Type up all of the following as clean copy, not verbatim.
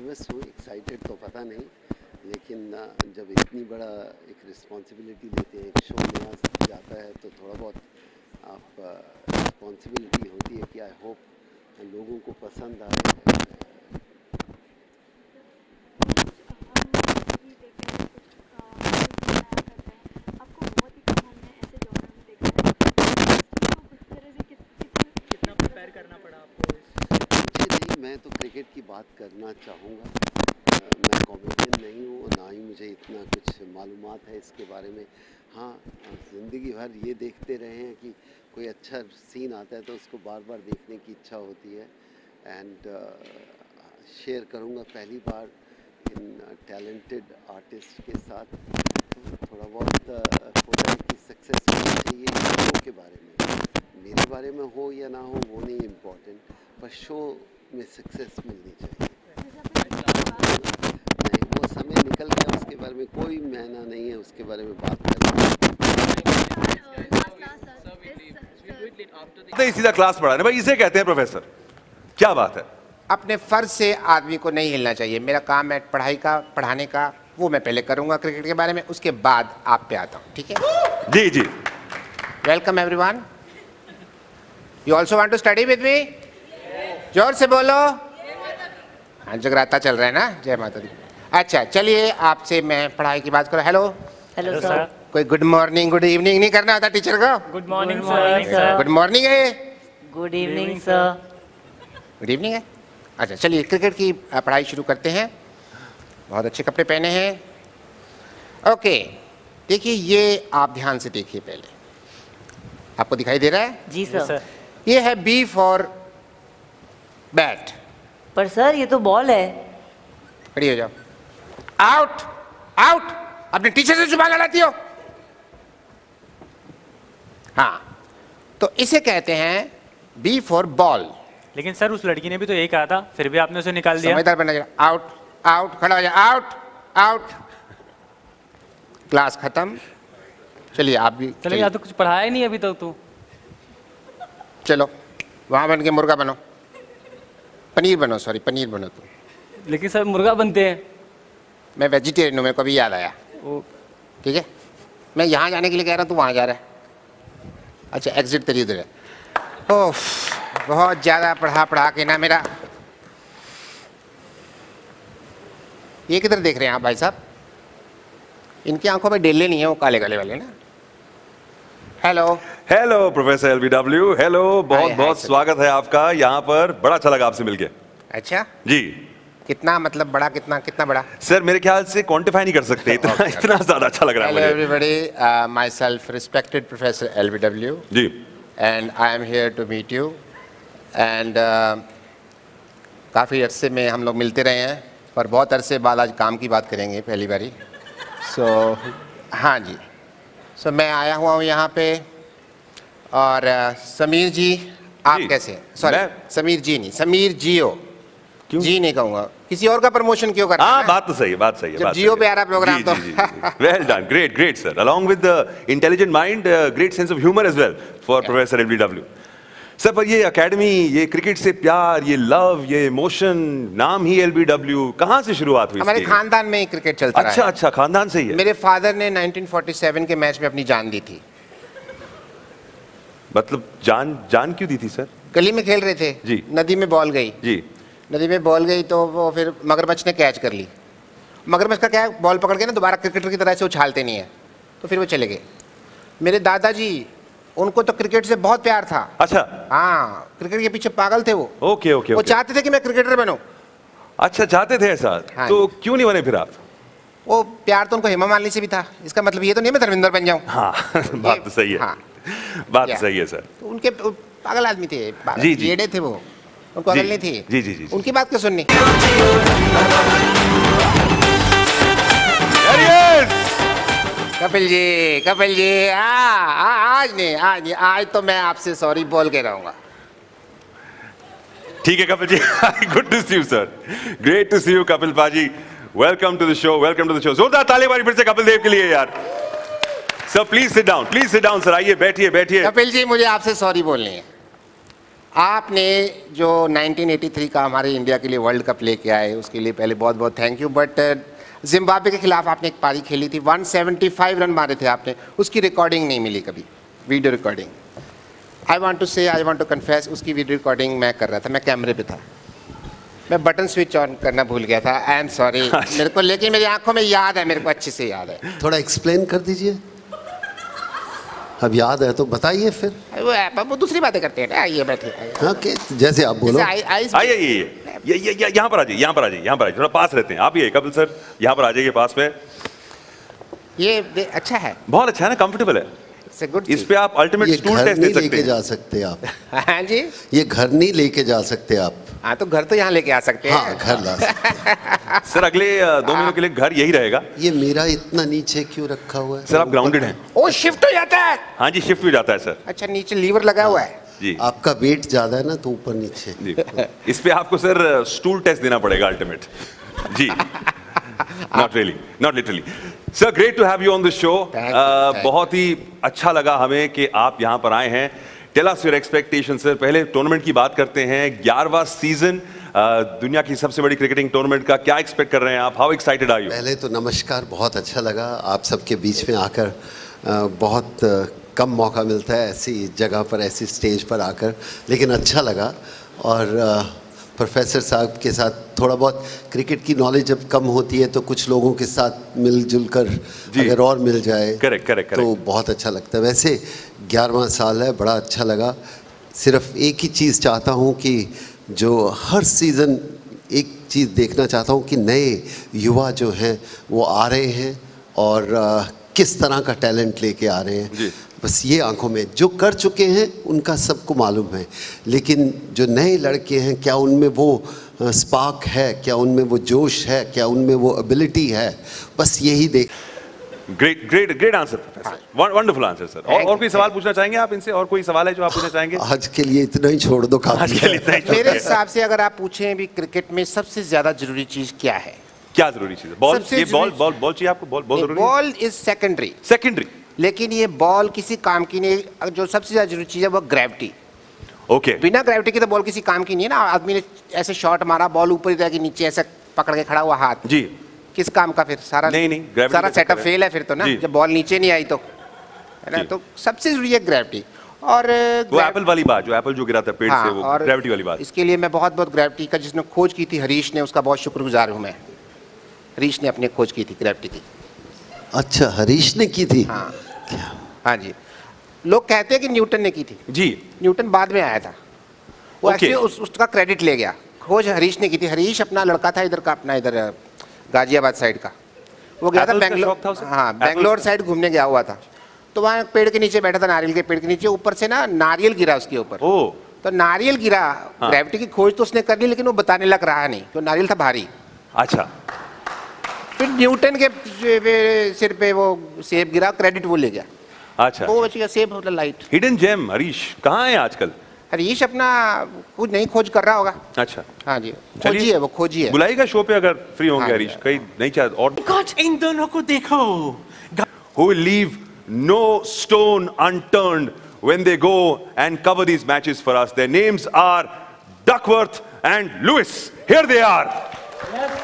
Nervous हूँ, excited तो पता नहीं, लेकिन जब इतनी बड़ा एक रिस्पॉन्सिबिलिटी लेते हैं, एक शो नया जाता है तो थोड़ा बहुत आप रिस्पॉन्सिबिलिटी होती है कि आई होप लोगों को पसंद आए। मैं तो क्रिकेट की बात करना चाहूँगा। मैं कॉमेडियन नहीं हूँ, ना ही मुझे इतना कुछ मालूमात है इसके बारे में। हाँ, ज़िंदगी भर ये देखते रहे हैं कि कोई अच्छा सीन आता है तो उसको बार बार देखने की इच्छा होती है। एंड शेयर करूँगा पहली बार इन टैलेंटेड आर्टिस्ट के साथ, तो थोड़ा बहुत होता है कि सक्सेस होनी चाहिए इस शो के बारे में। मेरे बारे में हो या ना हो वो नहीं इम्पोर्टेंट, पर शो में सक्सेस मिलनी चाहिए। नहीं, वो समय निकल गया, उसके बारे में कोई महीना नहीं है उसके बारे में बात करना। सीधा क्लास पढ़ाने भाई, इसे कहते हैं प्रोफेसर। क्या बात है। अपने फर्ज से आदमी को नहीं हिलना चाहिए। मेरा काम है पढ़ाई का, पढ़ाने का, वो मैं पहले करूंगा क्रिकेट के बारे में, उसके बाद आप पे आता हूँ, ठीक है? जी जी। Welcome everyone. You also want to study with me? जोर से बोलो। हाँ, जगराता चल रहा है ना। जय माता दी। अच्छा, चलिए आपसे मैं पढ़ाई की बात करूँ। Hello hello sir. कोई गुड मॉर्निंग गुड इवनिंग नहीं करना होता टीचर को? Good morning sir. Good morning है। Good evening sir. Good evening है। अच्छा, चलिए क्रिकेट की पढ़ाई शुरू करते हैं। बहुत अच्छे कपड़े पहने हैं। ओके, देखिए ये आप ध्यान से देखिए पहले। आपको दिखाई दे रहा है? जी सर। ये है बी फॉर बैट। पर सर ये तो बॉल है। खड़ी हो जाओ। Out out. अपने टीचर से जुबान लड़ाती हो? हाँ, तो इसे कहते हैं बी फॉर बॉल। लेकिन सर उस लड़की ने भी तो यही कहा था, फिर भी आपने उसे निकाल दिया। समझदार बनना चाहिए। आउट आउट, खड़ा हो जाए। Out out. क्लास खत्म। चलिए आप भी चलिए। यहाँ तो कुछ पढ़ाया ही नहीं अभी तक तो। चलो वहां बन के मुर्गा बनो, पनीर बनो, सॉरी पनीर बनो तुम। लेकिन सर मुर्गा बनते हैं। मैं वेजिटेरियन हूँ, मेरे को भी याद आया। ठीक है, मैं यहाँ जाने के लिए कह रहा हूँ, तू वहाँ जा रहा है। अच्छा, एग्जिट तेरी उधर है। ओह, बहुत ज़्यादा पढ़ा के ना मेरा। ये किधर देख रहे हैं आप भाई साहब? इनकी आंखों में डेले नहीं है, वो काले काले वाले ना। Hello hello professor LBW. Hello, बहुत बहुत स्वागत है आपका यहाँ पर। बड़ा अच्छा लगा आपसे मिलके। अच्छा जी। कितना मतलब बड़ा? कितना बड़ा? सर मेरे ख्याल से क्वांटिफाई नहीं कर सकते, इतना ज्यादा अच्छा लग रहा है मुझे। Hello everybody, myself respected professor LBW ji, and I am here to meet you. And काफ़ी अरसे में हम लोग मिलते रहे हैं, पर बहुत अरसे बाद आज काम की बात करेंगे पहली बारी। सो हाँ जी, सो मैं आया हुआ हूँ यहाँ पे। और समीर जी, आप कैसे हैं? सॉरी समीर जी नहीं, समीर जियो। क्यों जी नहीं कहूँगा, किसी और का प्रमोशन क्यों कर रहा है? हाँ, बात तो सही है, बात सही है। जब जियो पे आ रहा प्रोग्राम तो। Well done, great great sir. Along with the intelligent mind, great sense of humour as well for professor LBW. Sir पर ये एकेडमी, ये क्रिकेट से प्यार, ये लव, ये इमोशन, नाम ही एलबीडब्ल्यू, कहाँ से शुरुआत हुई? हमारे खानदान में ही क्रिकेट चलता रहा है। अच्छा अच्छा, खानदान से ही है। मेरे फादर ने 1947 के मैच में अपनी जान दी थी। मतलब जान क्यों दी थी सर? गली में खेल रहे थे जी, नदी में बॉल गई जी, नदी में बॉल गई तो वो फिर मगरमच्छ ने कैच कर ली। मगरमच्छ का क्या है, बॉल पकड़ के ना दोबारा क्रिकेटर की तरह से उछालते नहीं है, तो फिर वो चले गए। मेरे दादाजी, उनको तो क्रिकेट से बहुत प्यार था। अच्छा। हाँ, क्रिकेट के पीछे पागल थे वो। Okay okay. वो चाहते थे कि मैं क्रिकेटर बनूं। अच्छा, चाहते थे ऐसा? हाँ, तो क्यों नहीं बने फिर आप? वो प्यार तो उनको हेमा मालिनी से भी था। इसका मतलब ये तो नहीं मैं धर्मेंद्र बन जाऊं। हाँ बात तो सही है। हाँ, बात तो सही है सर। तो उनके पागल आदमी थे, जी जी, जेड़े थे वो, उनको अकल नहीं थी। जी जी जी, उनकी बात क्यों सुननी? कपिल जी, आज नहीं, आज तो मैं आपसे सॉरी बोल के रहूंगा। ठीक है Kapil ji. Good to see you sir, great to see you Kapil paaji. Welcome to the show, welcome to the show. जोरदार ताली बारी फिर से कपिल देव के लिए यार। Sir please sit down sir. आइए बैठिए बैठिए। कपिल जी, मुझे आपसे सॉरी बोलनी है। आपने जो 1983 का हमारे इंडिया के लिए वर्ल्ड कप लेके आए उसके लिए पहले बहुत बहुत थैंक यू। बट जिम्बाब्वे के खिलाफ आपने एक पारी खेली थी, 175 रन मारे थे आपने, उसकी रिकॉर्डिंग नहीं मिली कभी, video recording. I want to confess, उसकी वीडियो रिकॉर्डिंग मैं कर रहा था, मैं कैमरे पे था, मैं बटन स्विच ऑन करना भूल गया था। आई एम सॉरी मेरे को, लेकिन मेरी आंखों में याद है, मेरे को अच्छे से याद है। थोड़ा एक्सप्लेन कर दीजिए। अब याद है तो बताइए फिर। वो दूसरी बातें करते हैं। आइए बैठिए। हाँ कि जैसे आप बोलो। आइए यहाँ पर आ जाइए, यहाँ पर आ जाइए, थोड़ा पास रहते हैं आप। ये कपिल सर यहाँ पर आ जाइए पास में। ये अच्छा है, बहुत अच्छा है ना, कंफर्टेबल है। इस पे आप अल्टीमेट स्टूल टेस्ट दे सकते हैं। लेके जा सकते आप। हाँ जी, ये घर नहीं लेके जा सकते आप। हाँ तो घर तो यहाँ लेके आ सकते हैं। हाँ घर ला सकते हैं। सर अगले 2 महीनों के लिए घर यही रहेगा। ये मेरा इतना नीचे क्यों रखा हुआ है? सर आप ग्राउंडेड हैं। ओ शिफ्ट हो जाता है। हाँ जी शिफ्ट हो जाता है सर। अच्छा नीचे लीवर लगा हुआ है जी। आपका वेट ज्यादा है ना तो ऊपर नीचे जी। इस पे आपको सर स्टूल टेस्ट देना पड़ेगा ultimate ji. Not literally sir, great to have you on this show. बहुत ही अच्छा लगा हमें कि आप यहाँ पर आए हैं। Tell us your expectation sir. पहले टूर्नामेंट की बात करते हैं, 11वां सीजन दुनिया की सबसे बड़ी क्रिकेटिंग टूर्नामेंट का, क्या एक्सपेक्ट कर रहे हैं आप? How excited are you? पहले तो नमस्कार, बहुत अच्छा लगा आप सबके बीच में आकर। बहुत कम मौका मिलता है ऐसी जगह पर, ऐसी स्टेज पर आकर, लेकिन अच्छा लगा। और प्रोफेसर साहब के साथ थोड़ा बहुत क्रिकेट की नॉलेज जब कम होती है तो कुछ लोगों के साथ मिलजुल कर अगर और मिल जाए करेक्ट तो बहुत अच्छा लगता है। वैसे 11वां साल है, बड़ा अच्छा लगा। सिर्फ एक ही चीज़ चाहता हूँ कि जो हर सीज़न एक चीज़ देखना चाहता हूँ कि नए युवा जो हैं वो आ रहे हैं और किस तरह का टैलेंट लेके आ रहे हैं। बस ये आंखों में, जो कर चुके हैं उनका सबको मालूम है, लेकिन जो नए लड़के हैं क्या उनमें वो स्पार्क है, क्या उनमें वो जोश है, क्या उनमें वो एबिलिटी है, बस यही देख। Great answer professor, wonderful answer sir. और कोई सवाल पूछना चाहेंगे आप इनसे? और कोई सवाल है जो आप पूछना चाहेंगे? आज के लिए इतना ही छोड़ दो, काफी है। मेरे हिसाब से अगर आप पूछें भी क्रिकेट में सबसे ज्यादा जरूरी चीज क्या है? क्या जरूरी चीज है? बॉल चाहिए आपको? बॉल जरूरी है? बॉल इज सेकेंडरी, लेकिन ये बॉल किसी काम की नहीं। जो सबसे ज्यादा जरूरी चीज है वो ग्रेविटी। ओके। बिना ग्रेविटी के तो बॉल किसी काम की नहीं है ना। आदमी ने ऐसे शॉट मारा, बॉल ऊपर ही रहेगी, नीचे ऐसे पकड़ के खड़ा हुआ हाथ, जी किस काम का? फिर सारा नहीं सारा सेटअप फेल है फिर तो ना, जब बॉल नीचे नहीं आई तो, है ना। तो सबसे जरूरी है ग्रेविटी। और वो एप्पल वाली बात, जो एप्पल जो गिरा था पेड़ से, वो ग्रेविटी वाली बात। इसके लिए मैं बहुत ग्रेविटी का, जिसने खोज की थी हरीश ने, उसका बहुत शुक्रगुजार हूँ मैं। हरीश ने अपनी खोज की थी ग्रेविटी की। अच्छा, हरीश ने की थी? हाँ हाँ जी। लोग कहते हैं कि न्यूटन ने की थी जी। न्यूटन बाद में आया था वो। एक्चुअली उसका क्रेडिट ले गया। खोज हरीश ने की थी। हरीश अपना लड़का था इधर का, अपना इधर गाजियाबाद साइड का। वो गया था बेंगलोर, हाँ बेंगलोर साइड घूमने गया हुआ था। तो वहाँ पेड़ के नीचे बैठा था, नारियल के पेड़ के नीचे, ऊपर से ना नारियल गिरा उसके ऊपर। तो नारियल गिरा, ग्रेविटी की खोज तो उसने कर ली, लेकिन वो बताने लग रहा नहीं, तो नारियल था भारी। अच्छा। फिर न्यूटन के सिर पे वो सेब गिरा, क्रेडिट वो ले गया। अच्छा। वो बच गया सेब, मतलब लाइट। Hidden GeM. हरीश कहाँ है आजकल? हरीश अपना कुछ नहीं खोज कर रहा होगा। अच्छा। हाँ जी, खोजी है वो, खोजी है। बुलाएगा शो पे अगर फ्री होंगे हरीश? कहीं नहीं चाहते? और इन दोनों को देखो। Who will leave no stone unturned when they go and cover these matches for us. Their names are Duckworth and Lewis. Here they are. Yes,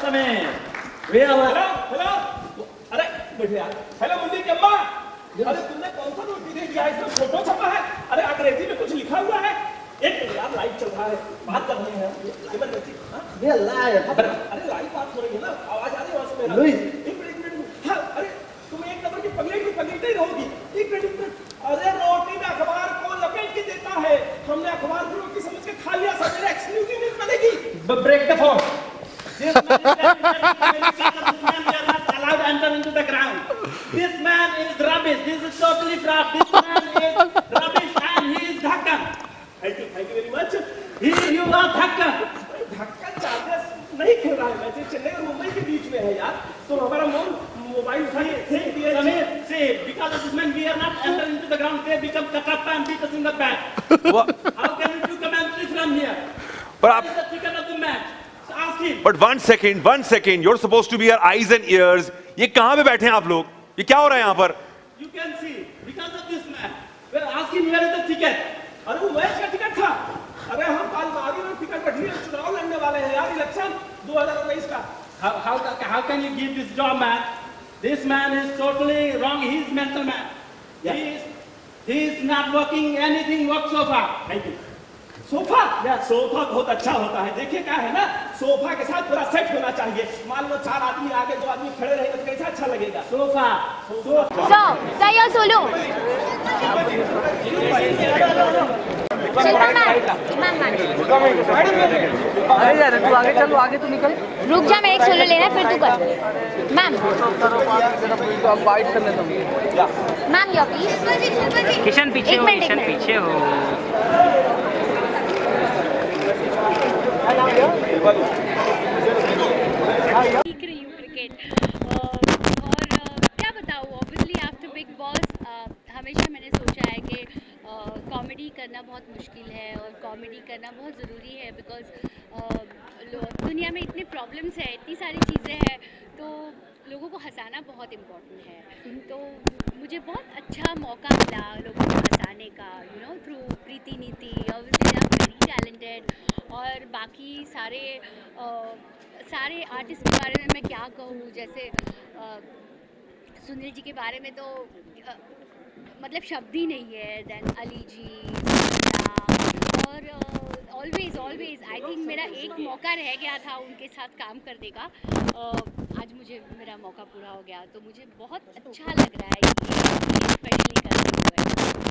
hello. अरे बैठे यार। हेलो मुन्नी की अम्मा। अरे तुमने कौन सा रोटी दे दिया? इसमें फोटो छपा है। अरे अंग्रेजी में कुछ लिखा हुआ है। एक मिनट यार, लाइव चल रहा है, बात कर रहे हैं। ये लाइव। अरे लाइव बात हो रही है ना, आवाज आ रही है वहाँ से मेरा। एक मिनट। हाँ, अरे तुम एक नंबर की पगलेट ही रहोगी। एक मिनट। अरे रोटी में अखबार कौन लपेट के देता है? हमने अखबार को रोटी समझ के खा लिया। सब मेरा एक्सक्लूसिव न्यूज़ बनेगी। Break the phone. This man is not allowed to enter into the ground. This man is rubbish. This is totally fraud. This man is rubbish and he is Dhakkan. Thank you very much. You are Dhakkan. Dhakkan chargers नहीं खेल रहा है match, Chennai और मुंबई के बीच में है यार। तो हमारा मोबाइल उठाइए। Say because of this man we are not enter into the ground. They become Katappa and beat us in the back. How can you commentary from here? What is the ticket of the match? But one second, you're supposed to be our eyes and ears. ये कहाँ पे बैठे हैं आप लोग? ये क्या हो रहा है यहाँ पर? You can see because of this man. Well, ask him where is the ticket. अरे वो मैच का टिकट था। अरे हम पालमारी में टिकट कटी है, चुनाव लड़ने वाले हैं यार, इलेक्शन 2023 का। How can you give this job, man? This man is totally wrong. He is mental man. He is not working anything whatsoever. Thank you. Sofa, sofa बहुत अच्छा होता है। देखिए क्या है ना, सोफा के साथ पूरा सेट होना चाहिए। मान लो 4 आदमी आगे 2 आदमी खड़े रहेंगे तो कैसा अच्छा लगेगा। Sofa. Sir, your solo. Shilpa ma'am, अरे यार तू आगे चल, आगे तू निकल। रुक जा, मैं एक सोलो लेना फिर तू कर। मैम अब बाइट करने दो। Ma'am your please. किशन पीछे हो, किशन पीछे हो। सीख रही हूँ क्रिकेट और क्या बताऊँ, ऑब्वियसली आफ्टर बिग बॉस हमेशा मैंने सोचा है कि कॉमेडी करना बहुत मुश्किल है और कॉमेडी करना बहुत ज़रूरी है, बिकॉज दुनिया में इतने प्रॉब्लम्स हैं, इतनी सारी चीज़ें हैं, तो लोगों को हंसाना बहुत इम्पोर्टेंट है। तो मुझे बहुत अच्छा मौका मिला लोगों को हंसाने का, through Preeti Neeti. Obviously I am very talented, और बाकी सारे आर्टिस्ट के बारे में मैं क्या कहूँ, जैसे सुनील जी के बारे में तो मतलब शब्द ही नहीं है। देन अली जी, और ऑलवेज आई थिंक मेरा एक मौका रह गया था उनके साथ काम करने का। आज मुझे मेरा मौका पूरा हो गया, तो मुझे बहुत अच्छा लग रहा है ये स्पेशली करते हुए।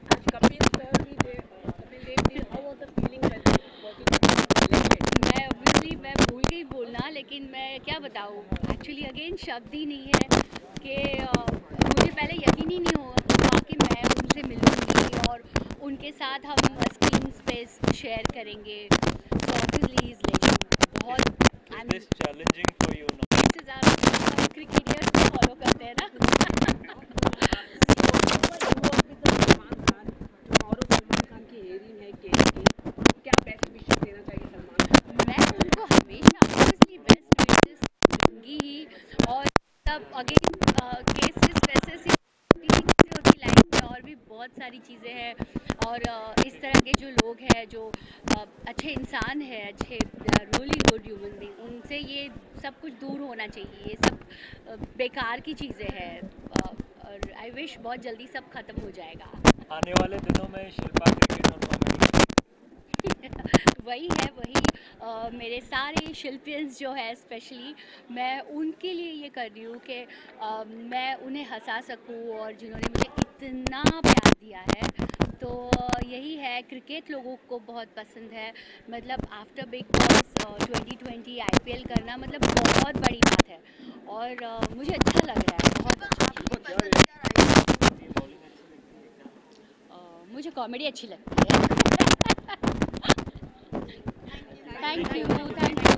मैं भूल गई बोलना, लेकिन मैं क्या बताऊँ, एक्चुअली अगेन शब्द ही नहीं है कि मुझे पहले यकीन ही नहीं हुआ कि मैं उनसे मिलूँगी और उनके साथ हम स्क्रीन स्पेस शेयर करेंगे। तो ऑब्वियसली इज लेजेंड, बहुत challenging for you know. This is our cricketers को फॉलो करते हैं ना। मैं उनको हमेशा ऑब्वियसली बेस्ट विशेस दूंगी ही, और तब अगेन केसेस वैसे होती लाइफ में, और भी बहुत सारी चीज़ें हैं, और इस तरह के जो लोग हैं जो अच्छे इंसान हैं, अच्छे रियली गुड ह्यूमन बीइंग, उनसे ये सब कुछ दूर होना चाहिए। ये सब बेकार की चीज़ें हैं, और आई विश बहुत जल्दी सब खत्म हो जाएगा। आने वाले दिनों में शिल्पा क्रिकेट और कॉमेडी वही है, वही मेरे सारे शिल्पियंस जो है स्पेशली मैं उनके लिए ये कर रही हूँ कि मैं उन्हें हंसा सकूँ, और जिन्होंने मुझे इतना प्यार दिया है, तो यही है। क्रिकेट लोगों को बहुत पसंद है, मतलब आफ्टर बिग बॉस 2020 IPL करना मतलब बहुत बड़ी बात है, और मुझे अच्छा लग रहा है, बहुत अच्छा। मुझे कॉमेडी अच्छी लगती है। Thank you, thank you.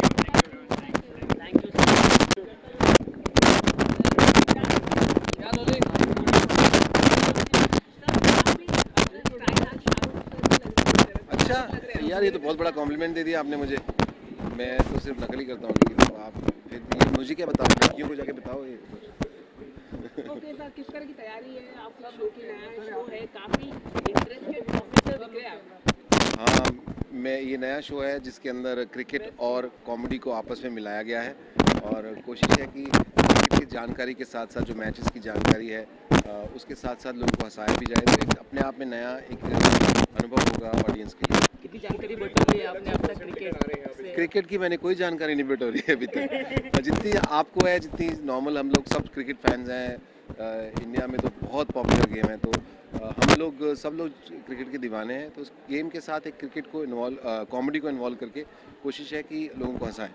अच्छा यार, ये तो बहुत बड़ा कॉम्प्लीमेंट दे दिया आपने मुझे। मैं तो सिर्फ नकल ही करता हूँ, लेकिन तो आप फिर मुझे क्या बताओ, लड़कियों को जाके बताओ ये। ओके सर, किस तरह की तैयारी है आपका? शो की नया शो है, काफ़ी इंटरेस्टेड ऑफिसर दिख रहे हैं आप। हाँ, मैं ये नया शो है जिसके अंदर क्रिकेट और कॉमेडी को आपस में मिलाया गया है, और कोशिश है कि क्रिकेट की जानकारी के साथ साथ जो मैचेस की जानकारी है उसके साथ साथ लोगों को हंसाया भी जाए, तो एक अपने आप में नया एक अनुभव होगा ऑडियंस के लिए। कितनी जानकारी बटोरी है आपने अब तक क्रिकेट की? मैंने कोई जानकारी नहीं बटोरी है अभी तक। जितनी आपको है, जितनी नॉर्मल, हम लोग सब क्रिकेट फैंस हैं, इंडिया में तो बहुत पॉपुलर गेम है, तो हम लोग सब लोग क्रिकेट के दीवाने हैं, तो उस गेम के साथ एक क्रिकेट को कॉमेडी को इन्वॉल्व करके कोशिश है कि लोगों को हंसाएं।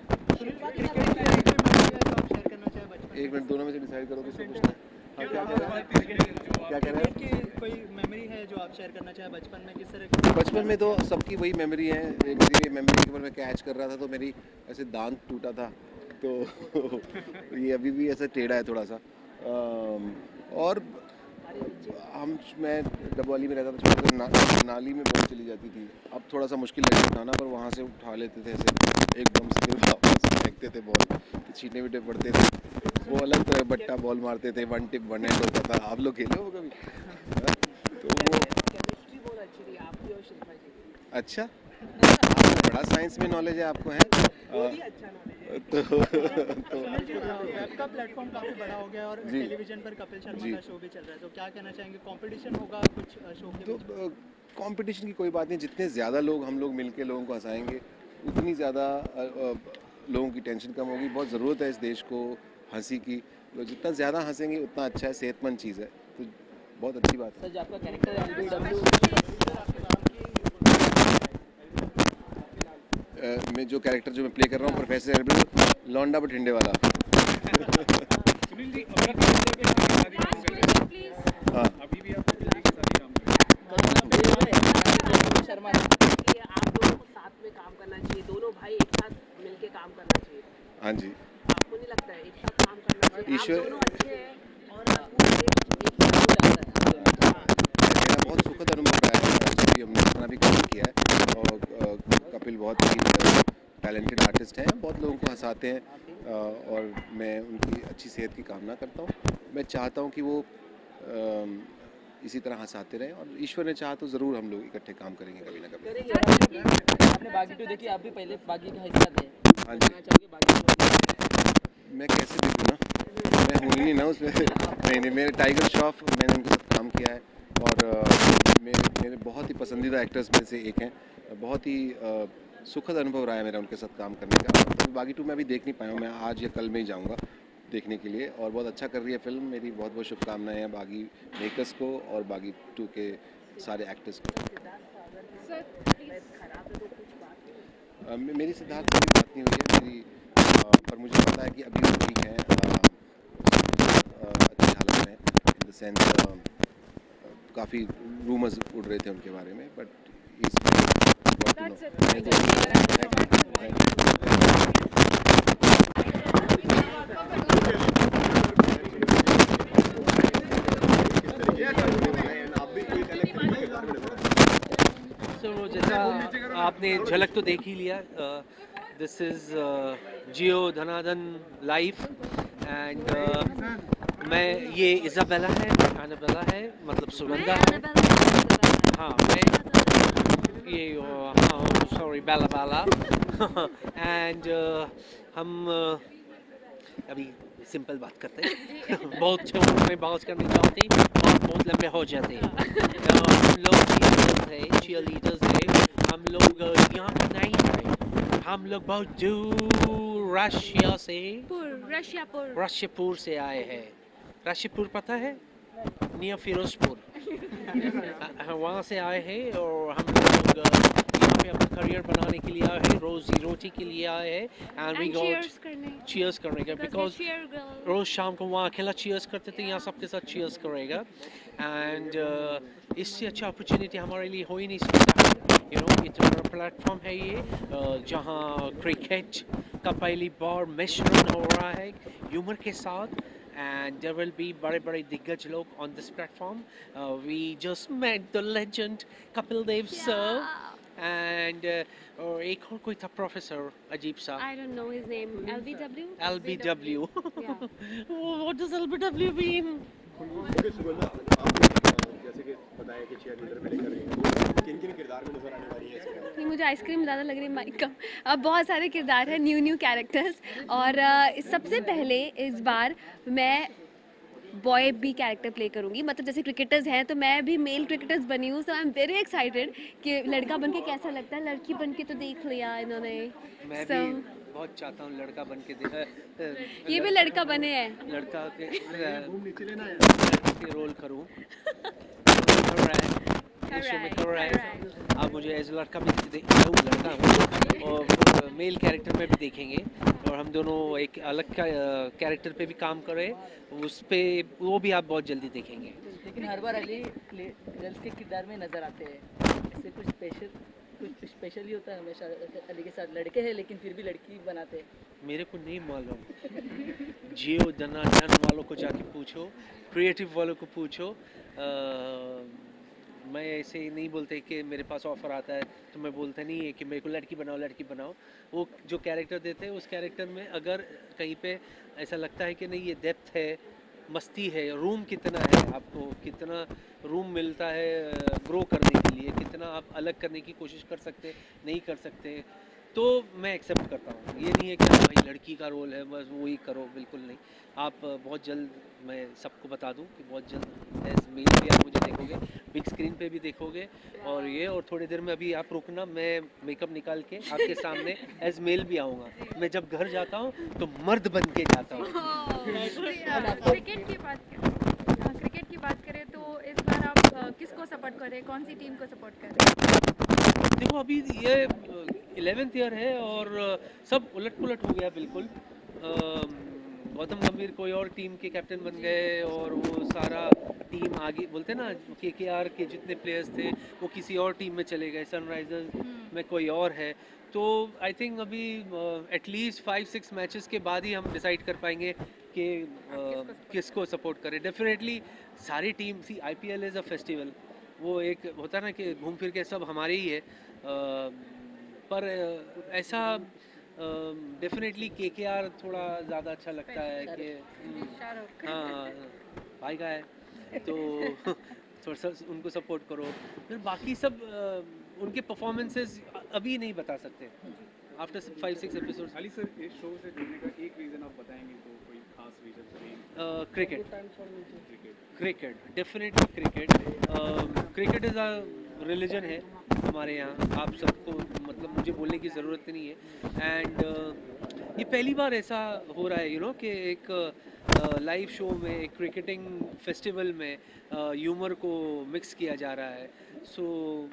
एक मिनट, दोनों में से डिसाइड करो किसको पूछना है। हाँ, क्या कह रहे हैं? कोई मेमोरी है जो आप शेयर करना चाहें बचपन में? किस तरह की? बचपन में तो सबकी वही मेमोरी है। मेरी मेमोरी के ऊपर मैं कैच कर रहा था तो मेरी ऐसे दांत टूटा था, तो ये अभी भी ऐसा टेढ़ा है थोड़ा सा। और मैं डबवाली में रहता था, तो नाली में बहुत चली जाती थी। अब थोड़ा सा मुश्किल लगता उठाना, पर वहाँ से उठा लेते थे ऐसे एकदम से, वापस फेंकते थे बॉल, छींटे वीटे पड़ते थे। वो अलग तरह बट्टा बॉल मारते थे, 1 टिप 1 एंड होता था। आप लोग खेले हो कभी? तो वो केमिस्ट्री बहुत अच्छी थी आपकी और शिल्पा जी। अच्छा, आपको बड़ा साइंस में नॉलेज है आपको, है? तो सुनील जी, वेब का प्लेटफॉर्म काफ़ी बड़ा हो गया और जी। टेलीविजन पर कपिल शर्मा का शो भी चल रहा है, तो क्या कहना चाहेंगे, कंपटीशन होगा कुछ शो के बीच? तो कंपटीशन की कोई बात नहीं, जितने ज़्यादा लोग हम लोग मिलके लोगों को हंसाएंगे उतनी ज़्यादा लोगों की टेंशन कम होगी। बहुत ज़रूरत है इस देश को हंसी की, लोग जितना ज़्यादा हंसेंगे उतना अच्छा है, सेहतमंद चीज़ है, तो बहुत अच्छी बात है। सर, आपका कैरेक्टर LBW मैं जो कैरेक्टर जो मैं प्ले कर रहा हूँ प्रोफेसर एल्बिडो, लौंडा बठिंडे वाला। सुनील जी, अपना फिल्म पे आप शादी काम कर रहे हैं। हाँ, अभी भी आप फिल्म के साथ ही काम कर रहे हैं। शर्मा कि आप दोनों को साथ में काम करना चाहिए, दोनों भाई एक साथ मिलके काम करना चाहिए। हाँ जी, आपको नहीं लगता है एक साथ काम करना चाहिए? ईश्वर- आप दोनों अच्छे हैं और आपको एक साथ हो जाता है। मेरा बहुत सुखद अनुभव रहा है, जब भी हमने अपना भी काम किया है, और कपिल बहुत ही टैलेंटेड आर्टिस्ट हैं, बहुत लोगों को हंसाते हैं, और मैं उनकी अच्छी सेहत की कामना करता हूँ। मैं चाहता हूँ कि वो इसी तरह हंसाते रहें, और ईश्वर ने चाहा तो ज़रूर हम लोग इकट्ठे काम करेंगे कभी ना कभी। आपने बागी 2 देखी, आप भी पहले बागी का हिस्सा थे। हाँ जी, चाहोगे बागी मैं कैसे देखूँ ना, मैं हूँ ही नहीं ना उसमें। नहीं, मेरे टाइगर श्रॉफ, मैंने उनके साथ काम किया है, और मेरे बहुत ही पसंदीदा एक्टर्स में से एक हैं। बहुत ही सुखद अनुभव रहा है मेरा उनके साथ काम करने का। बागी 2 मैं अभी देख नहीं पाया हूँ, मैं आज या कल में ही जाऊँगा देखने के लिए, और बहुत अच्छा कर रही है फिल्म। मेरी बहुत बहुत शुभकामनाएं हैं बागी मेकर्स को और बागी 2 के सारे एक्टर्स को। मेरी सिद्धार्थ से भी बात नहीं हुई है मेरी, पर मुझे पता है कि अभी वो ठीक है, अच्छी हालत में, इन द सेंस काफ़ी रूमर्स उड़ रहे थे उनके बारे में, बट तो जैसा आपने झलक तो देख ही लिया, this is Jio Dhanadhan life, and मैं ये इज़ाबेला है, एनाबेला है, मतलब सुगंधा है। हाँ, मैं ये हाँ सॉरी बेला बेला एंड हम अभी सिंपल बात करते हैं। बहुत छोटे में बात करनी चाहते हैं, बहुत लंबे हो जाते हैं। हम लोग चीयर लीडर्स है, हम लोग यहाँ पर नहीं है, हम लोग बहुत दूर रशिया से रशियापुर से आए हैं। रशियापुर पता है? नियर फिरोजपुर, वहाँ से आए हैं, और हम लोग यहाँ पे अपना करियर बनाने के लिए आए हैं, रोजी रोटी के लिए आए हैं, एंड वी गॉट चीयर्स करने का, बिकॉज रोज शाम को वहाँ अकेला चीयर्स करते थे, यहाँ सबके साथ चीयर्स करेगा, एंड इससे अच्छा अपॉर्चुनिटी हमारे लिए हो ही नहीं सकता। यू नो, इतना बड़ा प्लेटफॉर्म है ये, जहाँ क्रिकेट का पहली बार मिश्रण हो रहा है ह्यूमर के साथ, and there will be बड़े दिग्गज लोग on this platform. We just met the legend Kapil Dev sir, and और एक और कोई था प्रोफेसर अजीब सा, I don't know his name. LBW? LBW. What does LBW mean? जैसे कि बताया कि चीयर लीडर में लेकर रही है, किन किरदार में नजर आने वाली है इसमें? नहीं, मुझे आइसक्रीम ज़्यादा लग रही है माइक का। अब बहुत सारे किरदार हैं, न्यू कैरेक्टर्स, और सबसे पहले इस बार मैं बॉय भी कैरेक्टर प्ले करूँगी। मतलब जैसे क्रिकेटर्स हैं तो मैं भी मेल क्रिकेटर्स बनी हूँ, so I am very excited कि लड़का बन के कैसा लगता है। लड़की बन के तो देख लिया इन्होंने, मैं भी बहुत चाहता हूँ लड़का बन के ये भी लड़का बने हैं, लड़का के रोल करूँ। कर रहा है, आप मुझे एज लड़का भी लड़का हूँ, और मेल कैरेक्टर में भी देखेंगे, और हम दोनों एक अलग कैरेक्टर पे भी काम करें, उस पे वो भी आप बहुत जल्दी देखेंगे। लेकिन हर बार अली गर्ल्स के किरदार में नजर आते हैं, ऐसे कुछ स्पेशल ही होता है हमेशा अली के साथ? लड़के हैं लेकिन फिर भी लड़की बनाते हैं। मेरे को नहीं मालूम, जियो धनाधन वालों को जाके पूछो, क्रिएटिव वालों को पूछो। मैं ऐसे नहीं बोलते कि मेरे पास ऑफ़र आता है तो मैं बोलता नहीं है कि मेरे को लड़की बनाओ। वो जो कैरेक्टर देते हैं उस कैरेक्टर में अगर कहीं पे ऐसा लगता है कि नहीं ये डेप्थ है, मस्ती है, रूम कितना है, आपको कितना रूम मिलता है ग्रो करने के लिए, कितना आप अलग करने की कोशिश कर सकते नहीं कर सकते, तो मैं एक्सेप्ट करता हूँ। ये नहीं है कि भाई लड़की का रोल है बस वही करो, बिल्कुल नहीं। आप बहुत जल्द, मैं सबको बता दूं कि बहुत जल्द एज मेल भी आप मुझे देखोगे, बिग स्क्रीन पे भी देखोगे, और ये और थोड़ी देर में अभी आप रुकना, मैं मेकअप निकाल के आपके सामने एज मेल भी आऊँगा। मैं जब घर जाता हूँ तो मर्द बन के जाता हूँ। क्रिकेट की बात करें तो इस बार आप किसको सपोर्ट करें, कौन सी टीम को सपोर्ट करें? देखो अभी ये 11th ईयर है और सब उलट पुलट हो गया बिल्कुल। गौतम गंभीर कोई और टीम के कैप्टन बन गए और वो सारा टीम आगे, बोलते ना KKR के जितने प्लेयर्स थे वो किसी और टीम में चले गए, सनराइजर्स में कोई और है। तो आई थिंक अभी एटलीस्ट 5-6 मैचेस के बाद ही हम डिसाइड कर पाएंगे कि किसको सपोर्ट करें। डेफिनेटली सारी team, see IPL is a festival, वो एक होता है ना कि घूम फिर के सब हमारे ही है, पर ऐसा डेफिनेटली KKR थोड़ा ज़्यादा अच्छा लगता है कि हाँ भाई का है तो थोड़ा सा उनको सपोर्ट करो। फिर बाकी सब उनके परफॉर्मेंसेस अभी नहीं बता सकते आफ्टर 5-6 एपिसोड्स। अली सर, इस शो से जुड़ने का एक रीज़न आप बताएंगे तो कोई खास reason? Cricket definitely cricket is a religion है हमारे यहाँ, आप सबको मतलब मुझे बोलने की ज़रूरत नहीं है। एंड ये पहली बार ऐसा हो रहा है यू नो कि एक लाइव शो में, एक क्रिकेटिंग फेस्टिवल में ह्यूमर को मिक्स किया जा रहा है। सो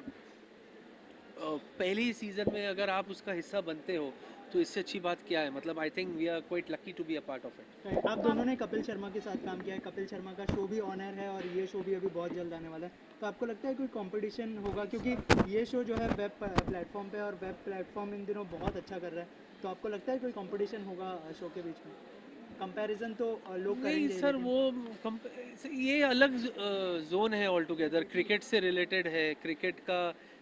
पहले ही सीज़न में अगर आप उसका हिस्सा बनते हो तो इससे अच्छी बात क्या है। मतलब I think we are quite lucky to be a part of it. आप दोनों ने कपिल शर्मा के साथ काम किया है, कपिल शर्मा का शो भी ऑन एयर है और ये शो भी अभी बहुत जल्द आने वाला है, तो आपको लगता है कोई कंपटीशन होगा? क्योंकि ये शो जो है वेब प्लेटफॉर्म पे, और वेब प्लेटफॉर्म इन दिनों बहुत अच्छा कर रहा है, तो आपको लगता है कोई कंपटीशन होगा शो के बीच में? कंपैरिजन तो लोग करेंगे नहीं सर, वो ये अलग जोन है ऑल टुगेदर, क्रिकेट से रिलेटेड है। क्रिकेट का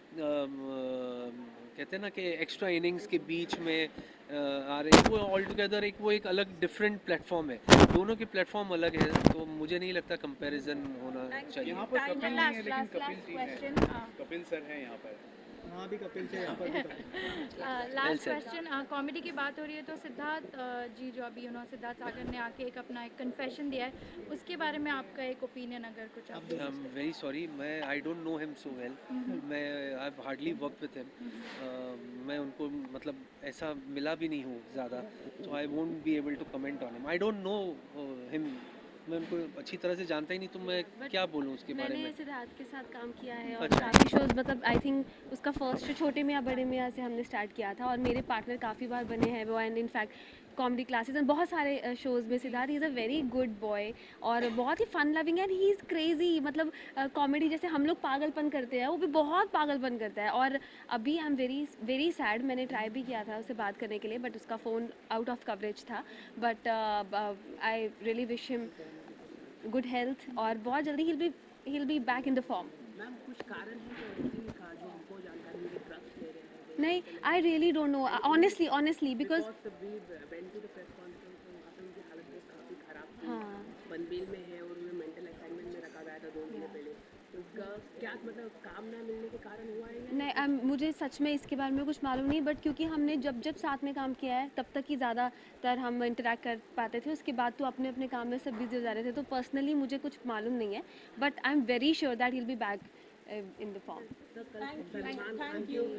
कहते हैं ना कि एक्स्ट्रा इनिंग्स के बीच में आ रहे हैं, वो ऑल टुगेदर एक अलग डिफरेंट प्लेटफॉर्म है, दोनों के प्लेटफॉर्म अलग है, तो मुझे नहीं लगता कंपैरिजन होना चाहिए। यहाँ पर कपिल नहीं है लेकिन कपिल टीम है, कपिल सर हैं यहाँ पर। हाँ भी कपिल से यहाँ पर। लास्ट क्वेश्चन, कॉमेडी की बात हो रही है तो सिद्धार्थ जी जो अभी सिद्धार्थ सागर ने आके एक अपना एक कन्फेशन दिया है, उसके बारे में आपका एक ओपिनियन अगर कुछ आप? आई एम वेरी सॉरी, मैं I don't know him so well, मैं I have hardly work with him, मैं उनको मतलब ऐसा मिला भी नहीं हूँ ज़्यादा, तो I won't be able to comment on him. I don't know him, मैं उनको अच्छी तरह से जानता ही नहीं, तो मैं क्या बोलूँ उसके बारे में। मैंने सिद्धार्थ के साथ काम किया है और अच्छा। काफ़ी शोज़, मतलब आई थिंक उसका फर्स्ट शो छोटे मियाँ बड़े मियाँ से हमने स्टार्ट किया था और मेरे पार्टनर काफ़ी बार बने हैं वो, and in fact comedy classes and बहुत सारे शोज़ में Siddharth is a very good boy और बहुत ही fun loving and he is crazy. मतलब कॉमेडी जैसे हम लोग पागलपन करते हैं वो भी बहुत पागलपन करता है। और अभी आई एम वेरी सैड, मैंने ट्राई भी किया था उससे बात करने के लिए बट उसका फ़ोन आउट ऑफ कवरेज था, but I really wish him good health और बहुत जल्दी he'll be back in the form. Ma'am कुछ कारण है जो हमको जानकारी मिली, ड्रग्स ले रहे हैं? नहीं, I really don't know, honestly because we went to the press conference और वहाँ पे उनकी हालत बहुत काफ़ी खराब थी। हाँ। पनवेल में है और उन्हें मेंटल असाइनमेंट में रखा गया था 2 महीने पहले, तो उसका क्या मतलब काम ना मिलने के कारण हुआ है या नहीं? मुझे सच में इसके बारे में कुछ मालूम नहीं, बट क्योंकि हमने जब साथ में काम किया है तब तक ही ज़्यादातर हम इंटरेक्ट कर पाते थे, उसके बाद तो अपने अपने काम में सब बिजी हो जा रहे थे, तो पर्सनली मुझे कुछ मालूम नहीं है, but I am very sure that he'll be back in the form. Thank you.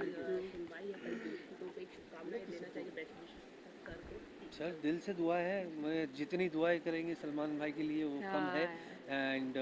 Sir दिल से दुआ है, मैं जितनी दुआएं करेंगे सलमान भाई के लिए वो कम है, एंड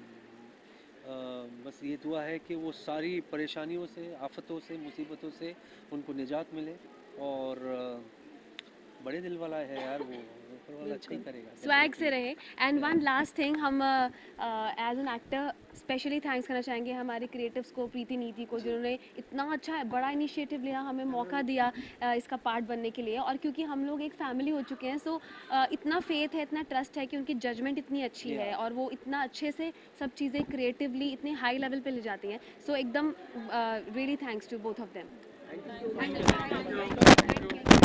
बस ये दुआ है कि वो सारी परेशानियों से, आफतों से, मुसीबतों से उनको निजात मिले, और बड़े दिल वाला है यार वो, ऊपर वाला अच्छा ही करेगा, स्वैग से रहे। एंड वन लास्ट थिंग, हम as an actor specially thanks करना चाहेंगे हमारे क्रिएटिव्स को, प्रीति नीति को, जिन्होंने इतना अच्छा बड़ा इनिशिएटिव लिया, हमें मौका दिया इसका पार्ट बनने के लिए, और क्योंकि हम लोग एक फैमिली हो चुके हैं, सो इतना फेथ है, इतना ट्रस्ट है कि उनकी जजमेंट इतनी अच्छी है और वो इतना अच्छे से सब चीज़ें क्रिएटिवली इतने हाई लेवल पे ले जाती हैं, सो एकदम really thanks to both of them.